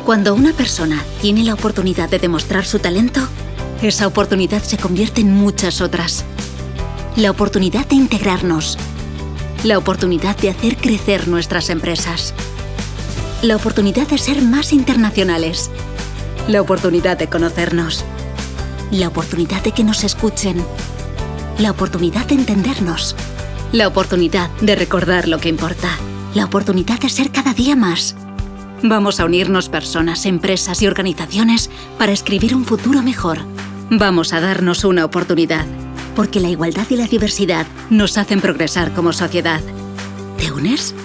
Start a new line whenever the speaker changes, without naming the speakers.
Cuando una persona tiene la oportunidad de demostrar su talento, esa oportunidad se convierte en muchas otras. La oportunidad de integrarnos. La oportunidad de hacer crecer nuestras empresas. La oportunidad de ser más internacionales. La oportunidad de conocernos. La oportunidad de que nos escuchen. La oportunidad de entendernos. La oportunidad de recordar lo que importa. La oportunidad de ser cada día más. Vamos a unirnos personas, empresas y organizaciones para escribir un futuro mejor. Vamos a darnos una oportunidad, porque la igualdad y la diversidad nos hacen progresar como sociedad. ¿Te unes?